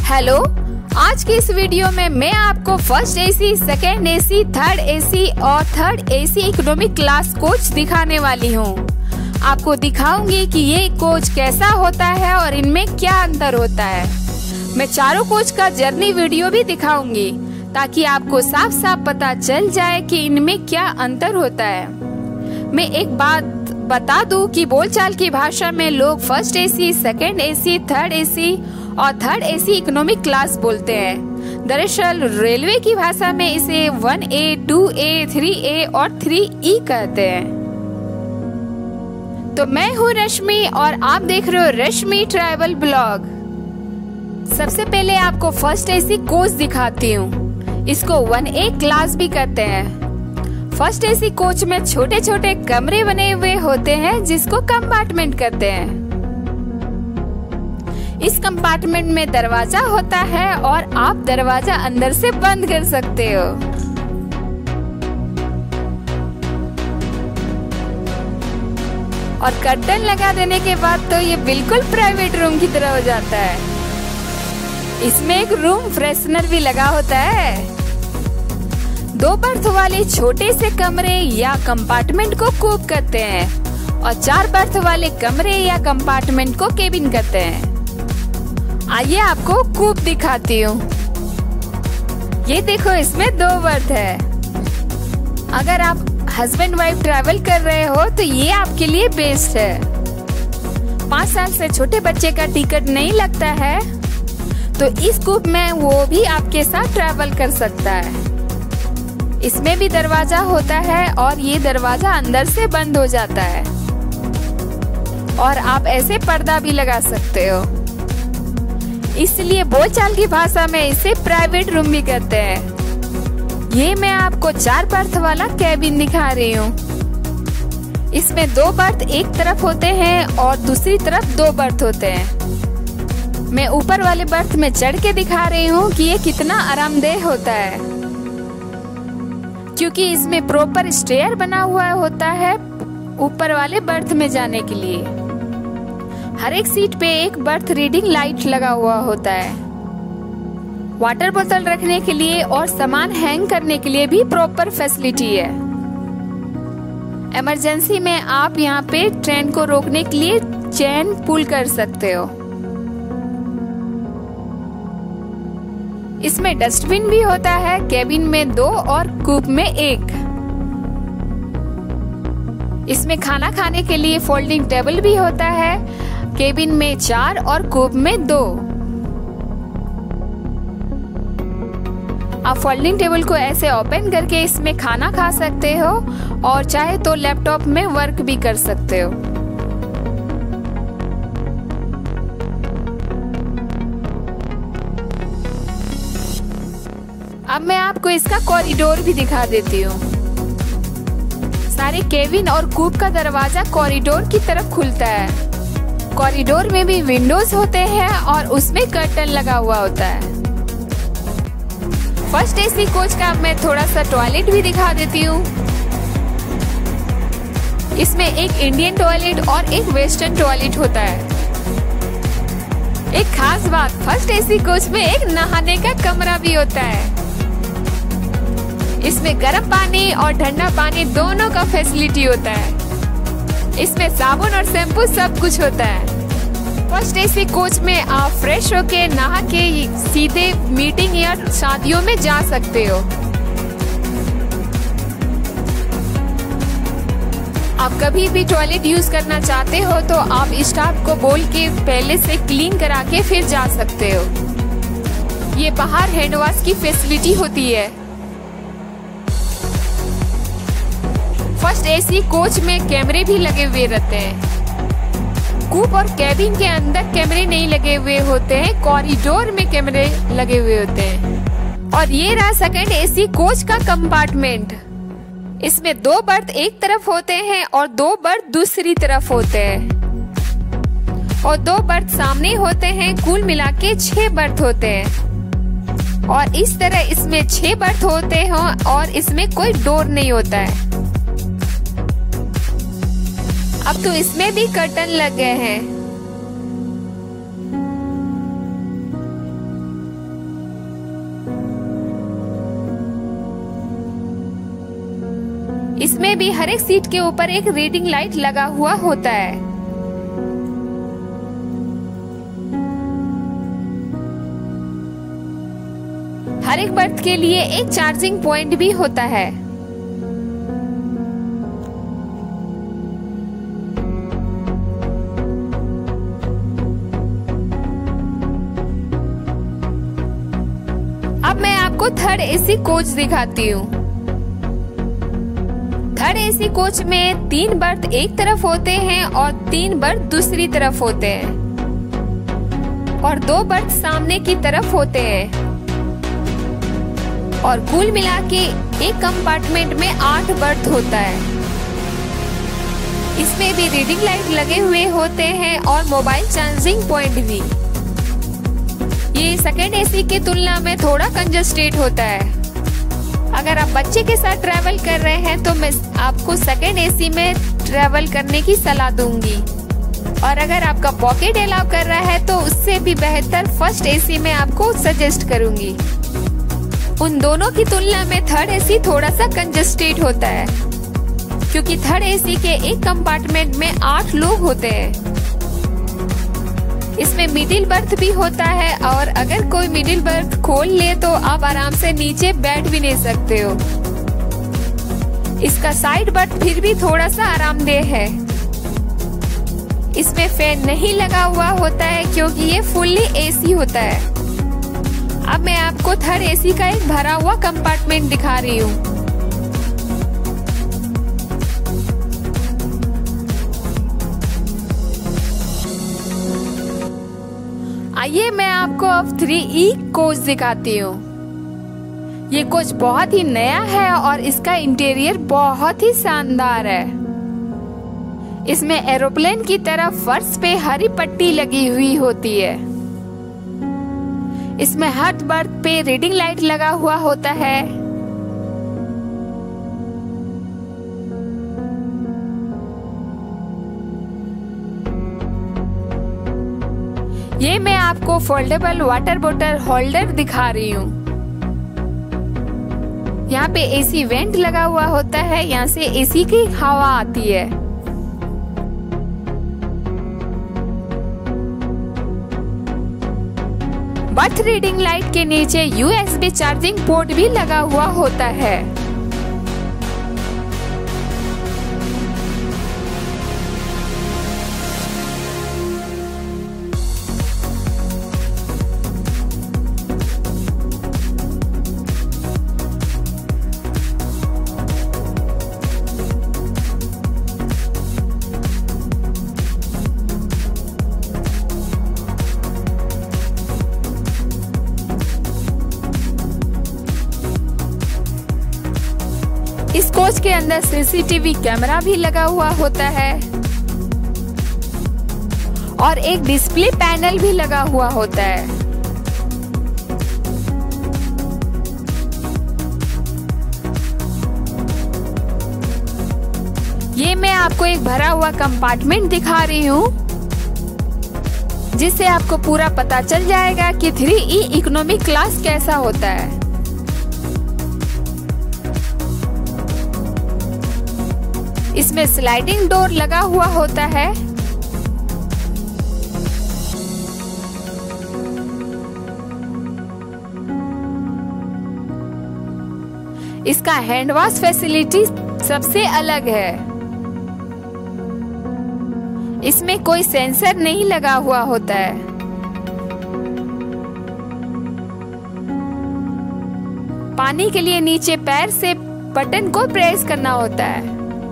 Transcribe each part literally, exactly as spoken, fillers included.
Hello, आज की इस वीडियो में मैं आपको first AC, second AC, third AC और third AC economic class coach दिखाने वाली हूँ। आपको दिखाऊंगी कि ये कोच कैसा होता है और इनमें क्या अंतर होता है। मैं चारों कोच का जर्नी वीडियो भी दिखाऊंगी ताकि आपको साफ साफ पता चल जाए कि इनमें क्या अंतर होता है। मैं एक बात बता दूं कि बोलचाल की भाषा में लोग first AC, second AC, third AC और थर्ड एसी इकोनॉमिक क्लास बोलते हैं। दरअसल रेलवे की भाषा में इसे one A, two A, three A और थ्री ई कहते हैं। तो मैं हूँ रश्मि और आप देख रहे हो रश्मि ट्रैवल ब्लॉग। सबसे पहले आपको फर्स्ट एसी कोच दिखाती हूँ। इसको वन ए क्लास भी कहते हैं। फर्स्ट एसी कोच में छोटे छोटे कमरे बने हुए होते हैं जिसको कंपार्टमेंट कहते हैं। इस कंपार्टमेंट में दरवाजा होता है और आप दरवाजा अंदर से बंद कर सकते हो। और कर्टन लगा देने के बाद तो ये बिल्कुल प्राइवेट रूम की तरह हो जाता है। इसमें एक रूम फ्रेशनर भी लगा होता है। दो बर्थ वाले छोटे से कमरे या कंपार्टमेंट को कूप कहते हैं और चार बर्थ वाले कमरे या कंपार्टमेंट को केबिन कहते हैं। आइए आपको कूप दिखाती हूँ। ये देखो, इसमें दो बर्थ है। अगर आप हस्बैंड वाइफ ट्रैवल कर रहे हो तो ये आपके लिए बेस्ट है। पाँच साल से छोटे बच्चे का टिकट नहीं लगता है तो इस कूप में वो भी आपके साथ ट्रैवल कर सकता है। इसमें भी दरवाजा होता है और ये दरवाजा अंदर से बंद हो जाता है और आप ऐसे पर्दा भी लगा सकते हो। इसलिए बोलचाल की भाषा में इसे प्राइवेट रूम भी कहते हैं। ये मैं आपको चार बर्थ वाला कैबिन दिखा रही हूँ। इसमें दो बर्थ एक तरफ होते हैं और दूसरी तरफ दो बर्थ होते हैं। मैं ऊपर वाले बर्थ में चढ़ के दिखा रही हूँ कि ये कितना आरामदेह होता है, क्योंकि इसमें प्रॉपर स्टेयर बना हुआ होता है ऊपर वाले बर्थ में जाने के लिए। हर एक सीट पे एक बर्थ रीडिंग लाइट लगा हुआ होता है। वाटर बोतल रखने के लिए और सामान हैंग करने के लिए भी प्रॉपर फैसिलिटी है। इमरजेंसी में आप यहाँ पे ट्रेन को रोकने के लिए चेन पुल कर सकते हो। इसमें डस्टबिन भी होता है, केबिन में दो और कूप में एक। इसमें खाना खाने के लिए फोल्डिंग टेबल भी होता है, केबिन में चार और कूप में दो। आप फोल्डिंग टेबल को ऐसे ओपन करके इसमें खाना खा सकते हो और चाहे तो लैपटॉप में वर्क भी कर सकते हो। अब मैं आपको इसका कॉरिडोर भी दिखा देती हूँ। सारे केबिन और कूप का दरवाजा कॉरिडोर की तरफ खुलता है। कॉरिडोर में भी विंडोज होते हैं और उसमें कर्टन लगा हुआ होता है। फर्स्ट एसी कोच का अब मैं थोड़ा सा टॉयलेट भी दिखा देती हूँ। इसमें एक इंडियन टॉयलेट और एक वेस्टर्न टॉयलेट होता है। एक खास बात, फर्स्ट एसी कोच में एक नहाने का कमरा भी होता है। इसमें गर्म पानी और ठंडा पानी दोनों का फैसिलिटी होता है। इसमें साबुन और शैम्पू सब कुछ होता है। फर्स्ट एसी कोच में आप फ्रेश होके नहा के सीधे मीटिंग या शादियों में जा सकते हो। आप कभी भी टॉयलेट यूज करना चाहते हो तो आप स्टाफ को बोल के पहले से क्लीन करा के फिर जा सकते हो। ये बाहर हैंड वॉश की फैसिलिटी होती है। फर्स्ट एसी कोच में कैमरे भी लगे हुए रहते हैं। कूप और केबिन के अंदर कैमरे नहीं लगे हुए होते हैं, कॉरिडोर में कैमरे लगे हुए होते हैं। और ये रहा सेकंड एसी कोच का कंपार्टमेंट। इसमें दो बर्थ एक तरफ होते हैं और दो बर्थ दूसरी तरफ होते हैं और दो बर्थ सामने होते हैं। कुल मिला के छह बर्थ होते हैं और इस तरह इसमें छह बर्थ होते हैं और इसमें कोई डोर नहीं होता है। अब तो इसमें भी कर्टन लग गए हैं। इसमें भी हर एक सीट के ऊपर एक रीडिंग लाइट लगा हुआ होता है। हर एक बर्थ के लिए एक चार्जिंग पॉइंट भी होता है। अब मैं आपको थर्ड एसी कोच दिखाती हूँ। थर्ड एसी कोच में तीन बर्थ एक तरफ होते हैं और तीन बर्थ दूसरी तरफ होते हैं और दो बर्थ सामने की तरफ होते हैं और कुल मिला के एक कंपार्टमेंट में आठ बर्थ होता है। इसमें भी रीडिंग लाइट लगे हुए होते हैं और मोबाइल चार्जिंग पॉइंट भी। ये सेकेंड एसी की तुलना में थोड़ा कंजस्टेड होता है। अगर आप बच्चे के साथ ट्रैवल कर रहे हैं तो मैं आपको सेकेंड एसी में ट्रैवल करने की सलाह दूंगी और अगर आपका पॉकेट अलाउ कर रहा है तो उससे भी बेहतर फर्स्ट एसी में आपको सजेस्ट करूंगी। उन दोनों की तुलना में थर्ड एसी थोड़ा सा कंजस्टेड होता है क्योंकि थर्ड एसी के एक कंपार्टमेंट में आठ लोग होते हैं। इसमें मिडिल बर्थ भी होता है और अगर कोई मिडिल बर्थ खोल ले तो आप आराम से नीचे बैठ भी नहीं सकते हो। इसका साइड बर्थ फिर भी थोड़ा सा आरामदेह है। इसमें फैन नहीं लगा हुआ होता है क्योंकि ये फुल्ली एसी होता है। अब मैं आपको थर्ड एसी का एक भरा हुआ कंपार्टमेंट दिखा रही हूँ। आइए मैं आपको अब थ्री ई कोच दिखाती हूँ। ये कोच बहुत ही नया है और इसका इंटीरियर बहुत ही शानदार है। इसमें एरोप्लेन की तरह फर्श पे हरी पट्टी लगी हुई होती है। इसमें हर बर्थ पे रीडिंग लाइट लगा हुआ होता है। ये मैं आपको फोल्डेबल वाटर बोतल होल्डर दिखा रही हूँ। यहाँ पे एसी वेंट लगा हुआ होता है, यहाँ से एसी की हवा आती है। बर्थ रीडिंग लाइट के नीचे यूएसबी चार्जिंग पोर्ट भी लगा हुआ होता है। इस कोच के अंदर सीसीटीवी कैमरा भी लगा हुआ होता है और एक डिस्प्ले पैनल भी लगा हुआ होता है। ये मैं आपको एक भरा हुआ कंपार्टमेंट दिखा रही हूँ जिससे आपको पूरा पता चल जाएगा कि थ्री ई इकोनॉमी क्लास कैसा होता है। इसमें स्लाइडिंग डोर लगा हुआ होता है। इसका हैंड वॉश फैसिलिटी सबसे अलग है। इसमें कोई सेंसर नहीं लगा हुआ होता है। पानी के लिए नीचे पैर से बटन को प्रेस करना होता है।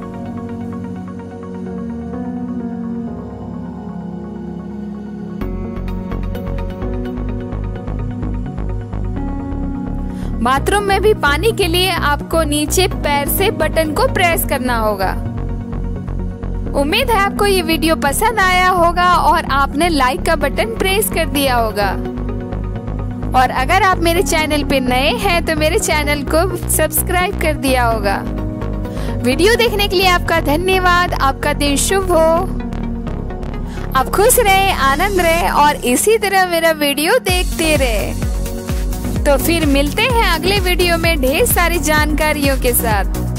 बाथरूम में भी पानी के लिए आपको नीचे पैर से बटन को प्रेस करना होगा। उम्मीद है आपको ये वीडियो पसंद आया होगा और आपने लाइक का बटन प्रेस कर दिया होगा। और अगर आप मेरे चैनल पे नए हैं तो मेरे चैनल को सब्सक्राइब कर दिया होगा। वीडियो देखने के लिए आपका धन्यवाद। आपका दिन शुभ हो। आप खुश रहे, आनंद रहे और इसी तरह मेरा वीडियो देखते रहे। तो फिर मिलते हैं अगले वीडियो में ढेर सारी जानकारियों के साथ।